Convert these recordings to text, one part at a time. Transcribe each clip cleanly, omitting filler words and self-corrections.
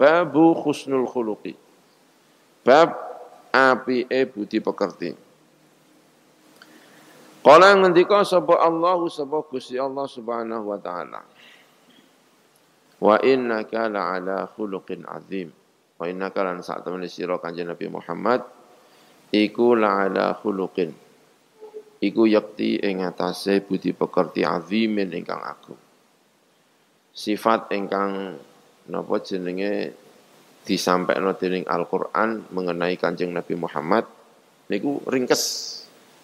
Babu husnul khuluqi. Bab apike budi pekerti. Kala ngendika sapa Allah sapa Gusti Allah Subhanahu wa taala. Wa innaka la'ala khuluqin azim. Wa innaka lan sak temene sira Kanjeng Nabi Muhammad iku la'ala khuluqin. Iku yakti ing atase budi pekerti azimin ingkang agung. Sifat ingkang napa jenenge disampaikno dening Al-Qur'an mengenai Kanjeng Nabi Muhammad niku ringkes.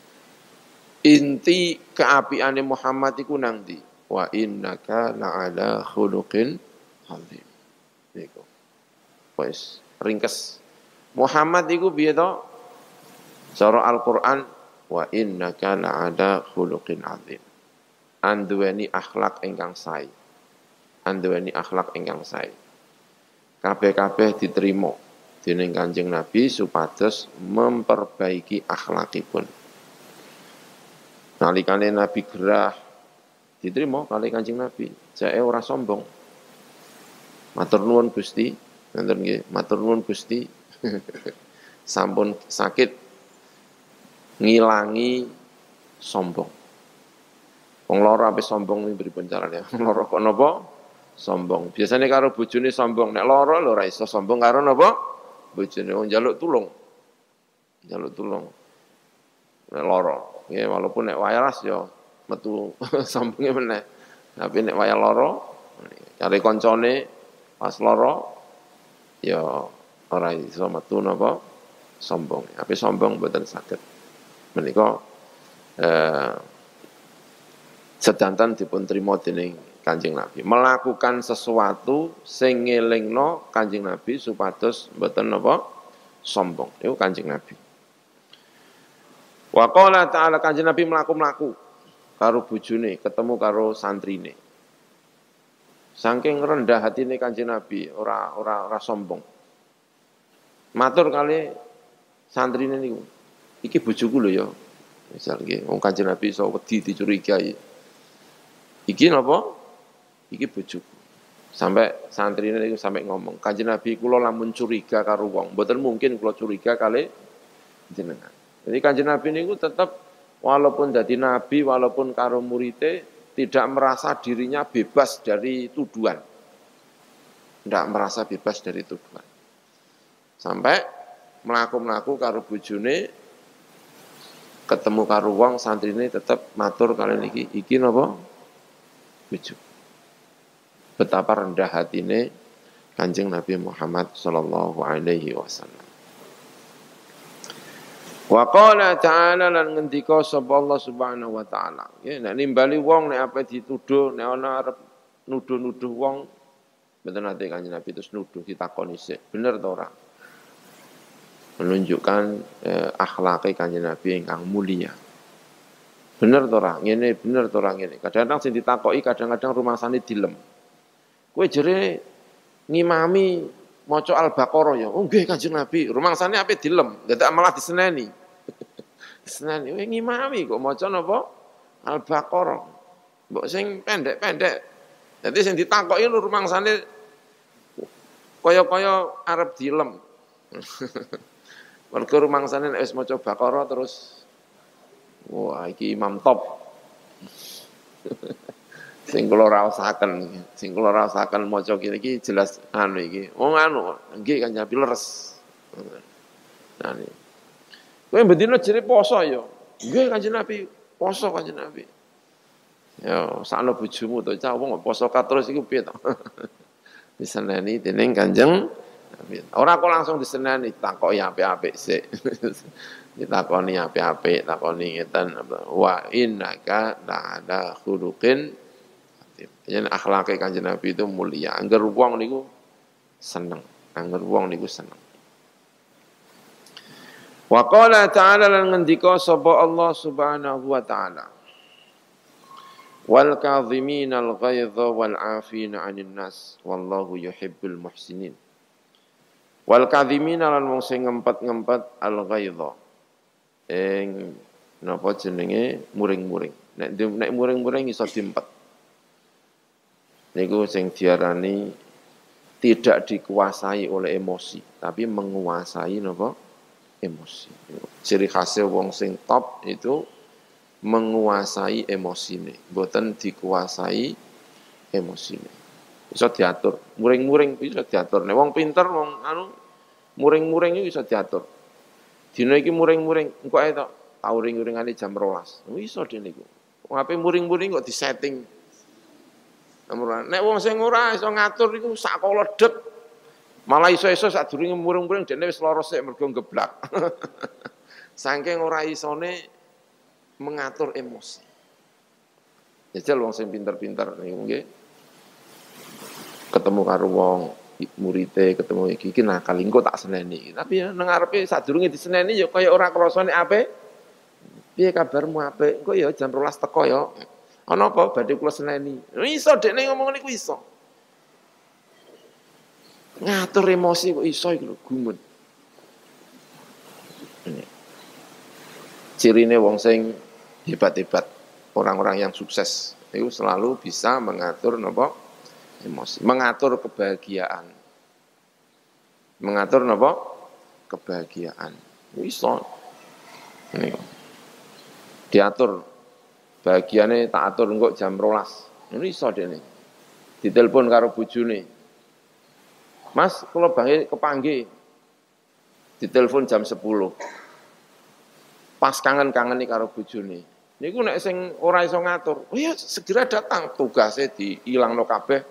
Inti keapiane Muhammad iku nang ndi? Wa innaka la'ala khuluqin azim. Niku. Wis ringkes. Muhammad iku piye to? Cara Al-Qur'an wa innaka la'ala khuluqin azim. Anduweni akhlak ingkang sae. Anduweni akhlak ingkang sae. Kabeh-kabeh diterima dening Kanjeng Nabi supados memperbaiki akhlakipun. Nalikane Nabi gerah diterima kali Kanjeng Nabi, jake ora sombong. Matur nuwun Gusti, ngoten nggih, matur nuwun Gusti. Sampun sakit ngilangi sombong. Wong lara ape sombong niku pripun carane? Lara kok napa? Sombong. Biasane karo bojone sombong, nek lara lho ora iso sombong karo napa? Bojone wong njaluk tulung. Njaluk tulung. Nek lara, nggih walaupun nek waras ya metu sombonge meneh. Tapi nek waya lara kare kancane pas lara ya ora iso metu napa sombong. Tapi sombong mboten saged. Menika sedanten dipun trima dening Kanjeng Nabi. Melakukan sesuatu sing ngelingno Kanjeng Nabi supados mboten napa sombong. Niku Kanjeng Nabi. Wa qala ta'ala Kanjeng Nabi mlaku-mlaku karo bojone, ketemu karo santrine. Saking rendah hatine Kanjeng Nabi, ora sombong. Matur kali santrine niku. Iki bojoku lho ya. Misal nggih, wong Kanjeng Nabi iso wedi dicurigai. Iki napa? Iki bojoku. Sampai santrine niku sampai ngomong, Kanjeng Nabi kula lamun curiga karo wong, mboten mungkin kula curiga kali jenengan. Jadi Kanjeng Nabi niku tetap walaupun jadi nabi, walaupun karo murite tidak merasa dirinya bebas dari tuduhan. Tidak merasa bebas dari tuduhan. Sampai mlaku-mlaku karo bojone ketemu karo wong santrine tetap matur kalian iki napa? Bojo. Betapa rendah hatine Kanjeng Nabi Muhammad sallallahu alaihi wasallam. Wa qala ta'ala lan ngendika sapa Allah Subhanahu wa taala. Ya nek nimbali wong nek apa dituduh nek ana arep nuduh-nuduh wong mboten nate Kanjeng Nabi terus nuduh ditakoni sik. Bener ta ora? Menunjukkan akhlake Kanjeng Nabi ingkang mulia. Bener ta ora? Ngene bener ta ora ngene. Kadang-kadang sing ditakoki kadang-kadang rumangsane dilem. Kowe jere ngimami maca Al-Baqarah ya. Oh nggih Kanjeng Nabi, rumangsane ape dilem, dadak malah diseneni. Diseneni kowe ngimami kok maca napa? Al-Baqarah. Mbok sing pendek-pendek. Dadi sing ditakoki rumangsane kaya-kaya arep dilem. Mergo rumangsane nek wis maca Baqarah terus wah iki imam top. Sing kula rasaken maca iki jelas anu iki. Wong anu nggih Kanjeng Nabi leres. Nah niki. Kowe bendina jere poso ya. Nggih Kanjeng Nabi, poso Kanjeng Nabi. Ya sakno bojomu to, cah wong poso terus iku piye to? Diseneni dening Kanjeng Nabi. Ora kok langsung diseneni, takoki apik-apik sik. Ditakoni apik-apik, takoni ngeten wa innaka la'ala khuluqin yen akhlake Kanjeng Nabi itu mulia. Angger wong niku seneng. Wa qala ta'ala lan ngendika sapa Allah Subhanahu wa ta'ala. Wal kadhiminal ghaidha wal 'afina 'anil nas wallahu yuhibbul muhsinin. Wal kadhimina lan wong sing ngempet-ngempet al ghaidha. Napa jenenge muring-muring. Nek muring-muring iso diempet. Niku sing diarani tidak dikuasai oleh emosi, tapi menguasai napa? Emosi. Ciri khasnya wong sing top itu menguasai emosine, mboten dikuasai emosine. Bisa diatur, muring-muring bisa diatur. Nek wong pinter, wong muring-muring iki bisa diatur. Dina iki muring-muring, engko ae tok tau ring-ringane jam 12. Iso dene iku. Wong ape muring-muring kok disetting. Nek wong sing ora iso ngatur iku sak koledhet. Malah iso-iso sadurunge muring-muring dene wis lara sik mergo geblak. Saking ora isone mengatur emosi. Jajal wong sing pinter-pinter niku nggih. Ketemu karo wong murite, ketemu iki nakal engko tak seneni. Tapi ya nang ngarepe sadurunge diseneni ya kaya ora krasa nek apik. Piye kabarmu apik? Engko ya jam 12 teko ya. Ana apa badhe kula seneni. Iso dekne ngomong niku iso. Ngatur emosi kok iso iku lho, gumun. Cirine wong sing hebat-hebat, orang-orang yang sukses itu selalu bisa mengatur napa? Emosi, mengatur kebahagiaan. Mengatur napa? Kebahagiaan. Iso. Ini. Diatur bahagiane tak atur engko jam 12. Ini iso dene. Ditelepon karo bojone. Mas, kula kepanggih. Ditelepon jam 10. Pas kangen-kangeni karo bojone. Niku nek sing ora iso ngatur, oh ya segera datang, tugasnya diilangno kabeh.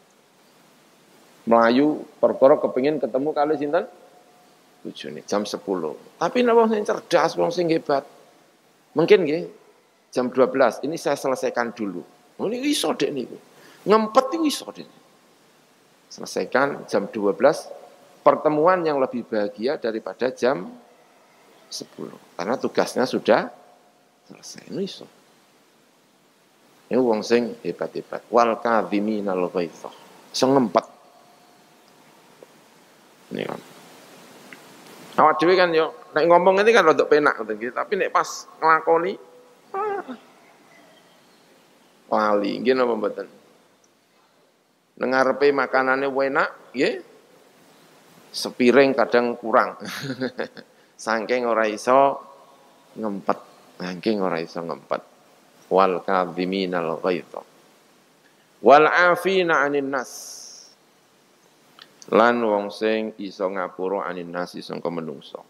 Melayu perkara kepengin ketemu kali sinten? Bojone jam 10. Tapi nek wong sing cerdas, wong sing hebat, mungkin nggih jam 12 ini saya selesaikan dulu. Oh niku iso dek niku. Ngempet niku iso dek. Selesaikan jam 12 pertemuan yang lebih bahagia daripada jam 10. Karena tugasnya sudah selesai. Ini iso. Ini wong sing hebat-hebat. Wal kadhiminal ghaidha. Iso ngempet. Ini kan. Awak dhewe kan yo nek ngomong ini kan rodok penak ngoten iki, tapi nek pas nglakoni wali nggih napa mboten. Nang ngarepe makanane enak, nggih. Sepiring kadang kurang. Saking ora iso ngempet. Saking ora iso ngempet. Wal kadhiminal ghaidha. Wal afina 'anil nas. Lan wong sing iso ngapura 'anil nas sangka menungso.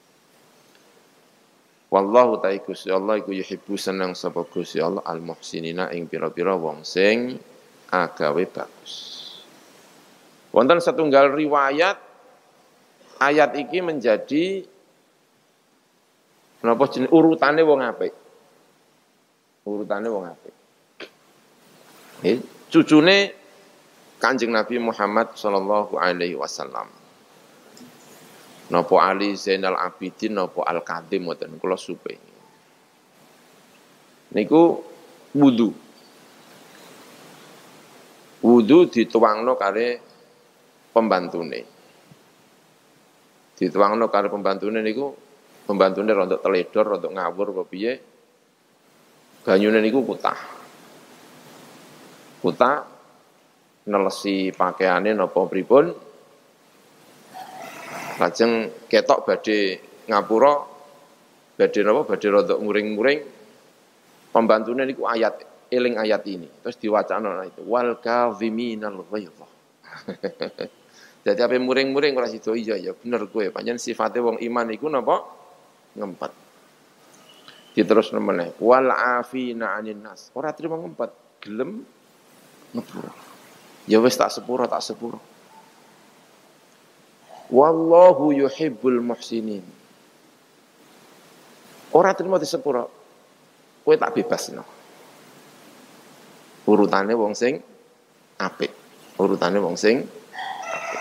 Wallahu ta'ala Gusti Allah iku yuhibbu seneng sapa Gusti Allah al-muhsinina ing pira-pira wong sing agawe bagus. Wonten setunggal riwayat ayat iki menjadi napa jeneng urutane wong apik. Urutane wong apik. Cucune Kanjeng Nabi Muhammad sallallahu alaihi wasallam. Napa Ali Zainal Abidin napa Al-Kadim ngoten kula supe. Niku wudu. Wudu dituangno kare pembantune. Dituangno kare pembantune niku pembantune rontok teledor, rontok ngawur apa piye. Banyune niku kutah. Kutah nelesi pakaiane napa pripun. Lajeng ketok badhe ngapura, badhe napa badhe rontok muring-muring. Pembantune niku ayat eling ayat ini. Terus diwacana itu wal kadhiminal ghaidha. Dadi ape muring-muring ora sida iya ya bener kowe. Pancen sifate wong iman iku napa? Ngempet. Diterusno meneh wal afina 'anil nas. Ora trimo ngempet, gelem ngepura. Ya wis tak sepura. Wallahu yuhibbul muhsinin. Ora trimo disepura. Kowe tak bebasno. Urutane wong sing apik. Urutane wong sing apik.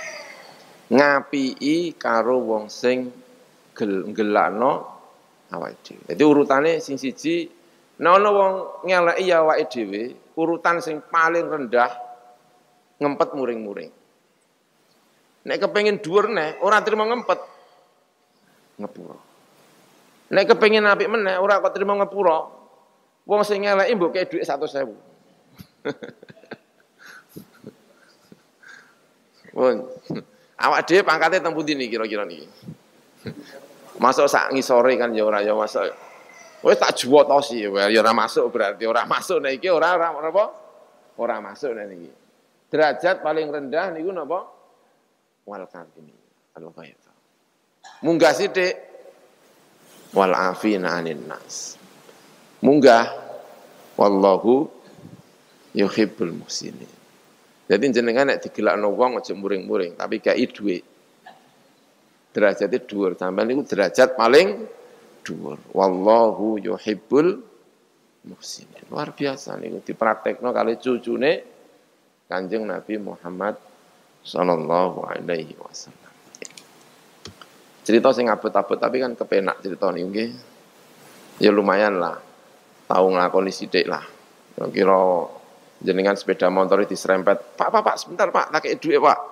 Ngapiki karo wong sing gelakno awake dhewe. Dadi urutane sing siji nek ana wong ngeleki ya awake dhewe, urutan sing paling rendah ngempet muring-muring. Nek kepengin dhuwur neh ora trimo ngempet ngepura. Nek kepengin apik meneh ora kok trimo ngepura. Wong sing ngeleki mbok kei dhuwit 100.000. Pun. Awak dhewe pangkate teng pundi niki kira-kira niki? Masuk sak ngisore kan ya ora ya masuk. Wis tak juwotosi ya ora masuk berarti ora masuk nek iki ora apa? Ora masuk nek niki. Derajat paling rendah niku napa? Wal ini. Al-ghaitha. Munggah sithik wal afina 'anil nas. Munggah wallahu yuhibbul muhsinin. Jadi jenengan nek digelakno wong aja muring-muring, tapi kei dhuwit. Derajate dhuwur, sampeyan niku derajat paling dhuwur. Wallahu yuhibbul muhsinin. Luar biasa niku dipraktekno kali cucune Kanjeng Nabi Muhammad sallallahu alaihi wasallam. Cerita sing abot-abot tapi kan kepenak cerita niku nggih. Ya lumayan lah. Tahu nglakoni sithik lah. Kira jenengan sepeda motor diserempet, Pak, sebentar Pak, tak kei duit Pak.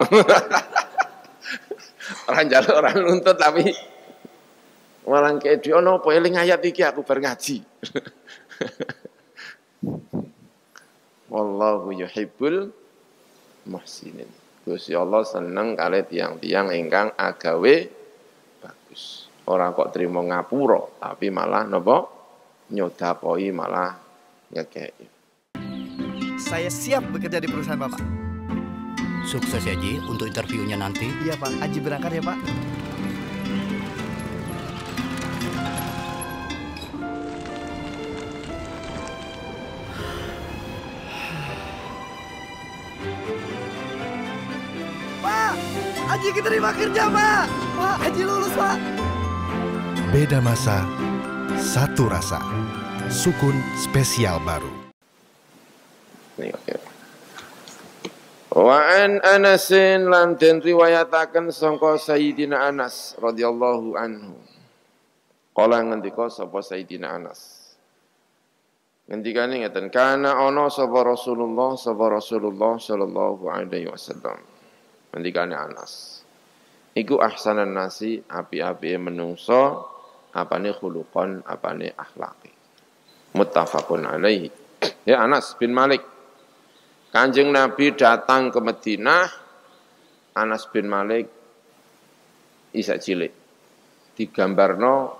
Orang jaluk, orang nuntut tapi malah kei duit, oh no, eling ayat iki aku bar ngaji. Wallahu yuhibbul muhsinin. Gusti Allah seneng kali tiang-tiang ingkang agawe bagus. Orang kok terima ngapura, tapi malah napa nyodapoi malah ngekei. Saya siap bekerja di perusahaan Bapak. Sukses ya Ji untuk interviewnya nanti. Iya Pak, Aji berangkat ya Pak. Pak, Aji keterima kerja Pak. Pak, Aji lulus Pak. Beda masa, satu rasa. Sukun spesial baru. Wa an Anasin lan den riwayataken sangka Sayyidina Anas radhiyallahu anhu. Kala ngendika sapa Sayyidina Anas. Ngendikane ngeten, kana ana sapa Rasulullah sallallahu alaihi wasallam. Ngendikane Anas. Iku ahsanan nasi api-apike menungso, apane khuluqan, apane akhlaki. Muttafaqun alaihi. Ya Anas bin Malik. Kanjeng Nabi datang ke Madinah, Anas bin Malik isak cilik. Digambarno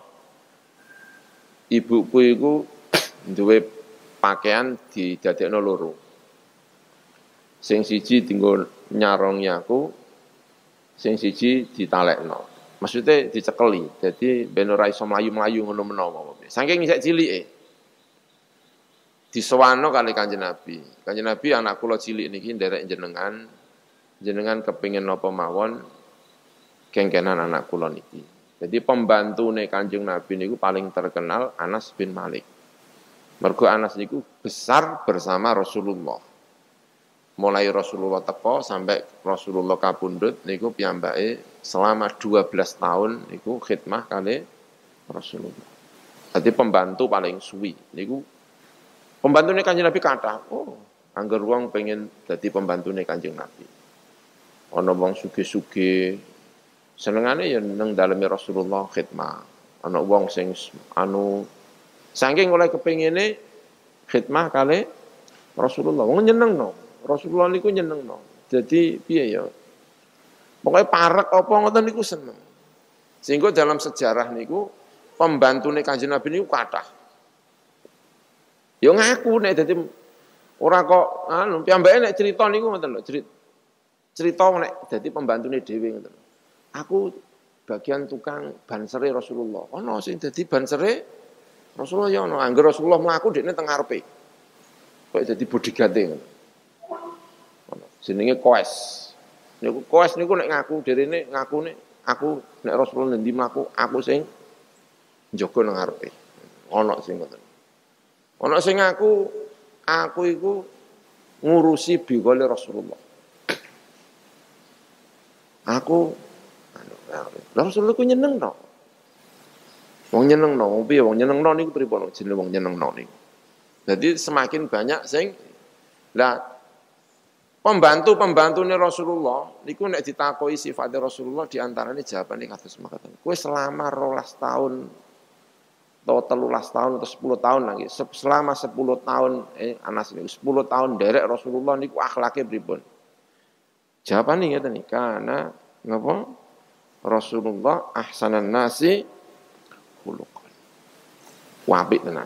ibuku iku duwe pakaian didadekno loro. Sing siji dienggo nyaroni aku, sing siji ditalekno. Maksudnya dicekeli, jadi ben ora iso mlayu-mlayu ngono menawa. Saking isak cilike. Disewano kali Kanjeng Nabi. Kanjeng Nabi anak kula cilik niki nderek jenengan. Jenengan kepingin napa mawon kengkenan anak kula niki. Jadi pembantune Kanjeng Nabi niku paling terkenal Anas bin Malik. Mergo Anas niku besar bersama Rasulullah. Mulai Rasulullah teko sampai Rasulullah kapundhut niku piyambake selama 12 tahun niku khidmah kali Rasulullah. Jadi pembantu paling suwi niku. Pembantune Kanjeng Nabi kathah. Oh, angger wong pengen dadi pembantune Kanjeng Nabi. Ana wong sugih-sugih senengane ya nang daleme Rasulullah khidmah. Ana wong sing saking oleh kepengine khidmah kali Rasulullah. Wong nyenengno. Rasulullah niku nyenengno. Jadi piye ya? Pokoke parek apa ngoten niku seneng. Sehingga dalam sejarah niku pembantune Kanjeng Nabi niku kathah. Yo ngaku nek dadi ora kok piyambake nek crita niku ngoten lho, cerita nek dadi pembantune dhewe ngoten. Aku bagian tukang bansere Rasulullah. Ana sing dadi bansere Rasulullah ya ana. Angger Rasulullah mlaku dekne teng ngarepe. Kok dadi bodyguard-e ngono. Jenenge Koes. Niku Koes niku nek ngaku dherene ngakune aku nek Rasulullah ngendi mlaku aku sing njaga nang ngarepe. Ana sing ngoten. Ana sing aku iku ngurusi bigole Rasulullah. Aku Rasulullah ku nyenengno. Wong nyenengno, wong piye wong nyenengno niku pripun jenenge wong nyenengno niku. Jadi semakin banyak sing pembantu-pembantune Rasulullah niku nek ditakoki sifate Rasulullah di antarane jawabane kados makaten. Kowe selama 12 tahun atau 13 tahun atau 10 tahun lagi. Selama 10 tahun Anas niku 10 tahun derek Rasulullah niku akhlake pripun? Jawabane ngeten iki, kana ngapa? Rasulullah ahsanan nasi khuluqan. Apik tenan.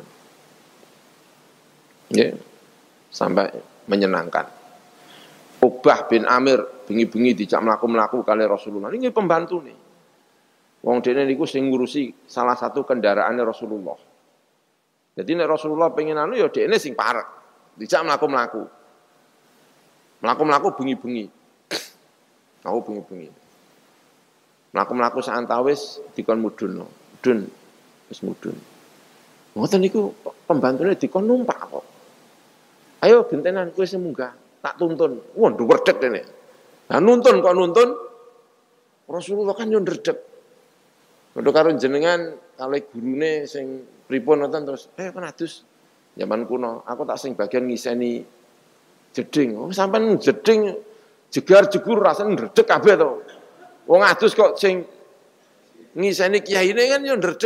Nggih. Sampai menyenangkan. Ubah bin Amir bengi-bengi dijak mlaku-mlaku kali Rasulullah. Ini pembantu nih. Wong dene niku sing ngurusi salah satu kendaraannya Rasulullah. Jadi nek Rasulullah pengen anu ya dene sing parek. Dijak mlaku-mlaku. Mlaku-mlaku bengi-bengi. Aku bengi-bengi. Mlaku-mlaku sak antawis dikon mudhun. Mudhun. Wis mudhun. Ngoten niku pembantune dikon numpak kok. Ayo gentenan kowe sing munggah, tak tuntun. Wah, ndredeg dene. Lah nuntun kok nuntun. Rasulullah kan yo ndredeg. Padha karo jenengan kalih gurune sing pripun ngoten terus, penados zaman kuno, aku tak sing bagian ngiseni jeding. Oh, sampean jeding jegar-jegur rasane ndredeg kabeh to. Wong adus kok sing ngiseni kiyaine kan yo ndredeg.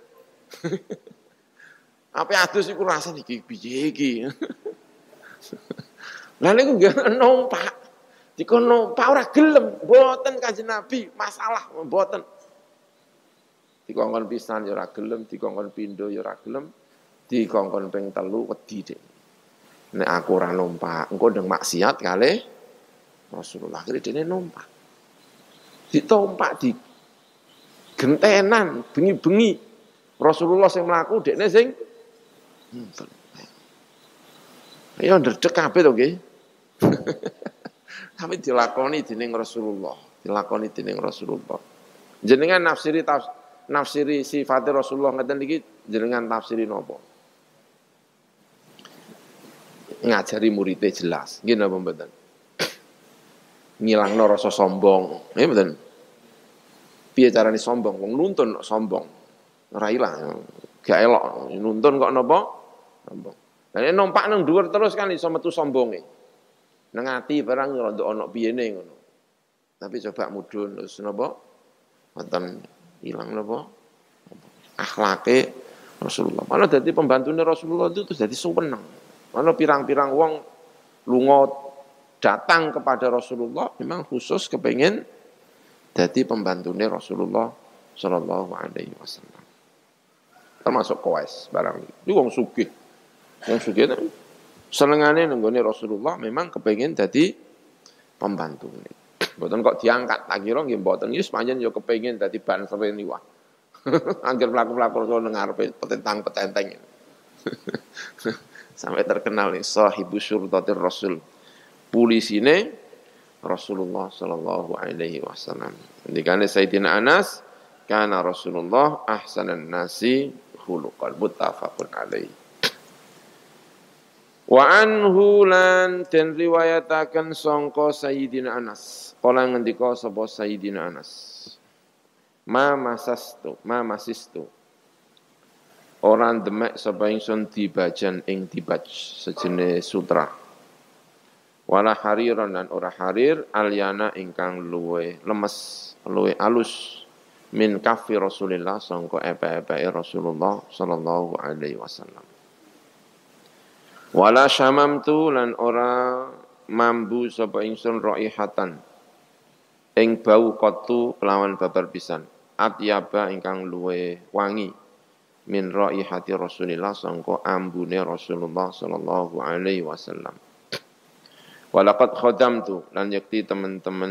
Apa adus iku rasane iki piye iki? Lah niku nggih numpak. Dikon numpak ora gelem, mboten Kanjeng Nabi, masalah mboten. Dikongkon pisan ya ora gelem, dikongkon pindho ya ora gelem, dikongkon ping 3 wedi dik. Nek aku ora numpak, engko ndeng maksiat kalih Rasulullah akhire dene numpak. Ditompak di gentenan bengi-bengi. Rasulullah sing mlaku dekne sing ayo ndredeg kabeh to nggih. Tapi dilakoni dening Rasulullah, dilakoni dening Rasulullah. Jenengan nafsiri sifate Rasulullah ngeten iki jenengan tafsiri napa? Ngajari muridé jelas, nggih napa mboten? Ngilangno rasa sombong, nggih mboten? Piye carane sombong? Wong nuntun kok sombong. Ora ilang, gak elok nuntun kok napa? Sombong. Lah nek numpak nang dhuwur terus kan iso metu sombonge. Nang ati barang rada ana piyene ngono. Tapi coba mudhun terus napa? Wonten ilang napa? Akhlake Rasulullah. Mana dadi pembantune Rasulullah itu terus dadi seneng. Mana pirang-pirang wong lunga datang kepada Rasulullah memang khusus kepengin dadi pembantune Rasulullah sallallahu alaihi wasallam. Termasuk Qais barang. Iki wong sugih. Yang sugih itu senengane nenggone Rasulullah memang kepengin dadi pembantu. Mboten kok diangkat tak kira nggih mboten iki pancen ya kepengin dadi banser niku. Angger mlaku-mlaku nang ngarepe petentang-petenteng. Sampai terkenal nih sahibu syurtatir Rasul. Pulisine Rasulullah sallallahu alaihi wasallam. Dikane Sayyidina Anas, kana Rasulullah ahsanan nasi khuluqan muttafaqun alaihi. Wa anhu lan den riwayataken sangka Sayyidina Anas. Kala ngendika sapa Sayyidina Anas. Ma masistu. Orang demek sapa ingsun dibajan ing dibaj sejenis sutra. Wala hariran lan ora harir alyana ingkang luwe lemes, luwe alus min kafi Rasulillah sangka epe-epe Rasulullah sallallahu alaihi wasallam. Wala syamamtu lan ora mambu sapa ingsun raihatan ing bau qatu kelawan babar pisan atyaba ingkang luwe wangi min raihati Rasulillah sangka ambune Rasulullah sallallahu alaihi wasallam. Walaqad khadamtu lan yakti teman-teman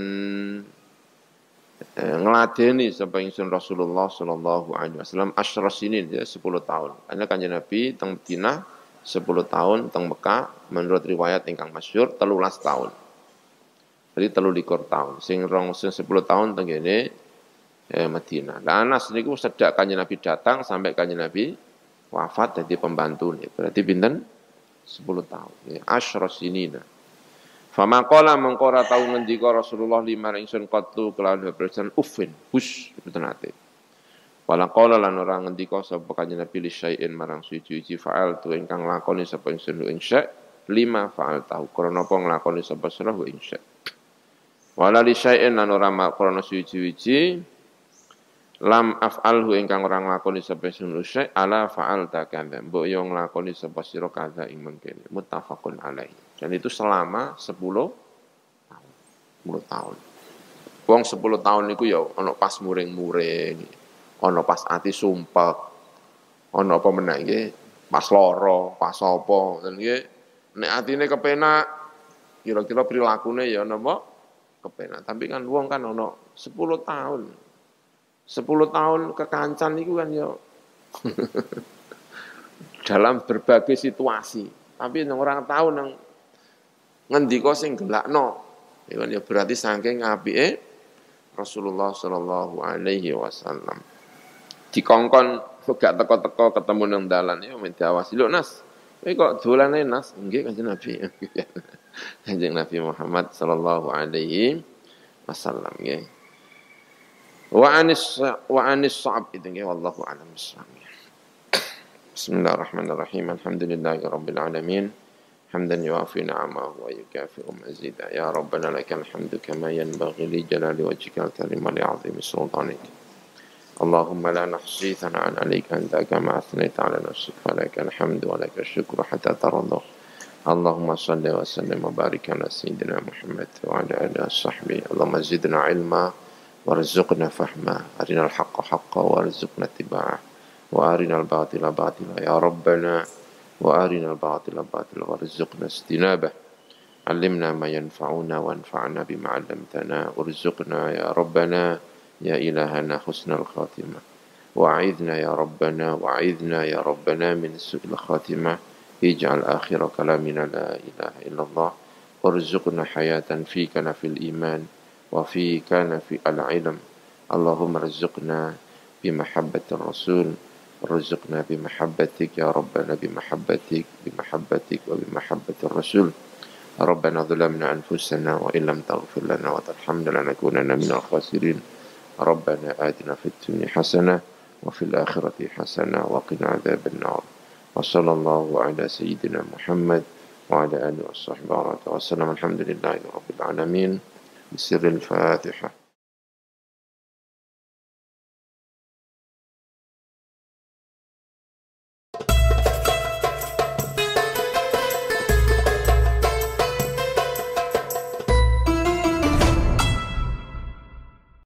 ngladeni sapa ingsun Rasulullah sallallahu alaihi wasallam asyra sinin ya 10 tahun. Karena Kanjeng Nabi teng Madinah 10 tahun, teng Mekah menurut riwayat ingkang masyhur 13 tahun. Jadi 13 tahun. Sing 10 tahun teng kene Madinah. Lah Anas niku sedak Kanjeng Nabi datang sampai Kanjeng Nabi wafat dadi pembantu nih. Berarti pinten? 10 tahun. Ya, asyra sinina. Fama qala mengko ora tau ngendika Rasulullah limarang ingsun qatlu kelawan bebersan uffin. Hus mboten ate. Wala qala lan ora ngendika sapa Kanjeng Nabi li syai'in marang suci-suci fa'al tu ingkang lakoni sapa ingsun ing syai' lima fa'al tahu krana apa nglakoni sapa sira ing syai'. Wala li syai'in lan ora krana suci-suci lam af'alhu ingkang ora nglakoni sapa ingsun syai' ala fa'al ta kadza mbok yo nglakoni sapa sira kadza ing mengkene muttafaqun alaihi. Dan itu selama 10 tahun. 10 tahun. Wong 10 tahun niku ya ana pas muring-muring, ana pas ati sumpek, ana apa meneh nggih, pas lara, pas apa, ngoten nggih. Nek atine kepenak, kira-kira prilakune ya napa? Kepenak. Tapi kan wong kan ana 10 tahun. 10 tahun kekancan niku kan ya dalam berbagai situasi. Tapi yang orang tahu nang ngendika sing gelakno. Ya berarti saking apike Rasulullah sallallahu alaihi wasallam. Dikongkon gak teko-teko ketemu nang dalan ya men diawasi. Lho Nas, kowe kok dolane Nas? Nggih Kanjeng Nabi. Kanjeng Nabi Muhammad sallallahu alaihi wasallam nggih. Wa anis sa'ab itu nggih wallahu a'lam bissawab. Bismillahirrahmanirrahim. Alhamdulillahirabbil alamin. حمدا يوافي نعمه ويكافئ مزيدا يا ربنا لك الحمد كما ينبغي لجلال وجهك الكريم ولعظيم سلطانك اللهم لا نحصي ثناء عليك أنت كما أثنيت على نفسك فلك الحمد ولك الشكر حتى ترضى اللهم صل وسلم وبارك على سيدنا محمد وعلى آله وصحبه اللهم زدنا علما وارزقنا فهما أرنا الحق حقا وارزقنا اتباعه وأرنا الباطل باطلا يا ربنا وأرنا الباطل باطلا وارزقنا اجتنابه علمنا ما ينفعنا وانفعنا بما علمتنا وارزقنا يا ربنا يا إلهنا حسن الخاتمة وأعذنا يا ربنا من سوء الخاتمة اجعل آخر كلامنا لا إله إلا الله وارزقنا حياة فيك في الإيمان وفيك في العلم اللهم ارزقنا بمحبة الرسول ارزقنا بمحبتك يا ربنا بمحبتك وبمحبة الرسول ربنا ظلمنا أنفسنا وإن لم تغفر لنا وترحمنا لنكونن من الخاسرين ربنا آتنا في الدنيا حسنة وفي الآخرة حسنة وقنا عذاب النار وصلى الله على سيدنا محمد وعلى آله وصحبه وسلم الحمد لله رب العالمين بسر الفاتحة